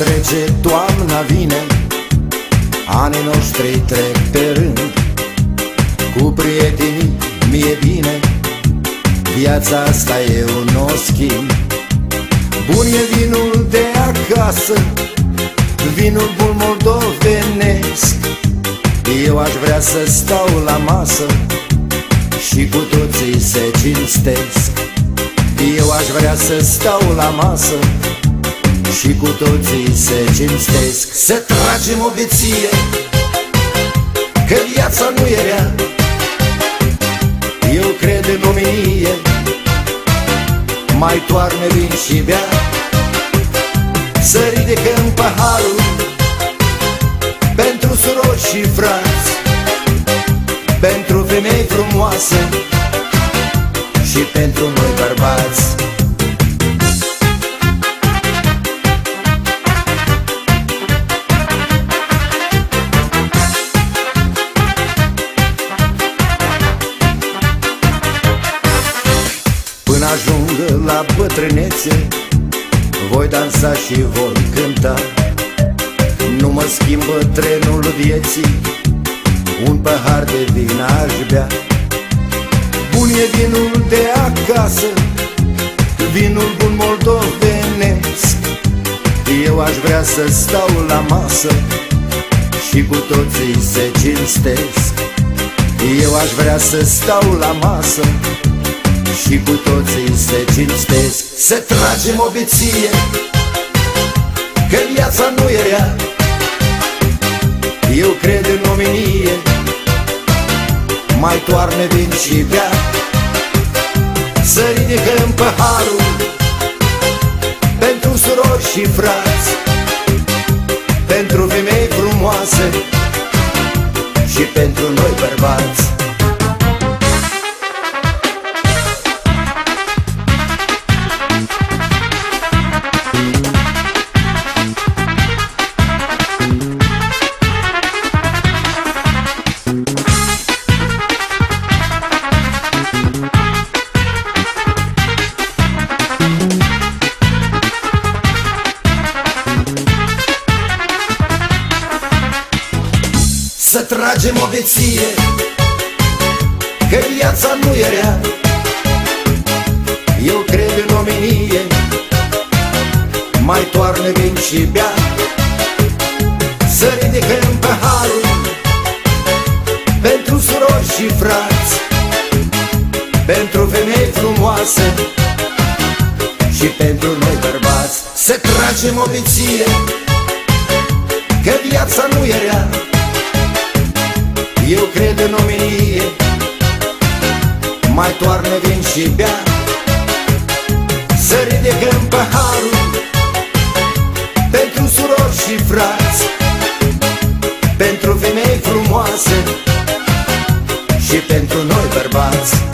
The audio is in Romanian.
trece, toamna vine, anii noștri trec pe rând. Cu prietenii mi-e bine, viața asta eu n-o schimb. Bun e vinul de acasă, vinul bun moldovenesc. Eu aș vrea să stau la masă și cu toții se cinstesc. Eu aș vrea să stau la masă și cu toții se cinstesc. Să tragem o beție, că viața nu e rea. Eu cred în omenie, mai toarne vin și bea. Să ridicăm paharul pentru surori și frați, pentru femei frumoase și pentru noi bărbați. Până ajung la bătrânețe, voi dansa și voi cânta. Nu mă schimbă trenul vieții, un pahar de vin aș bea. Bun e vinul de acasă, vinul bun moldovenesc. Eu aș vrea să stau la masă și cu toții se cinstesc. Eu aș vrea să stau la masă și cu toții se cinstesc. Să tragem o beție, că viața nu e rea. Eu cred în omenie, mai toarne vin și bea. Să ridicăm paharul pentru surori și frați, pentru femei frumoase și pentru noi bărbați. Să tragem o beție, că viața nu e rea. Eu cred în omenie, mai toarne vin și bea. Să ridicăm paharul pentru surori și frați, pentru femei frumoase și pentru noi bărbați. Să tragem o beție, că viața nu e rea. Eu cred în omenie, mai toarnă vin și bea. Să ridicăm paharul pentru surori și frați, pentru femei frumoase și pentru noi bărbați.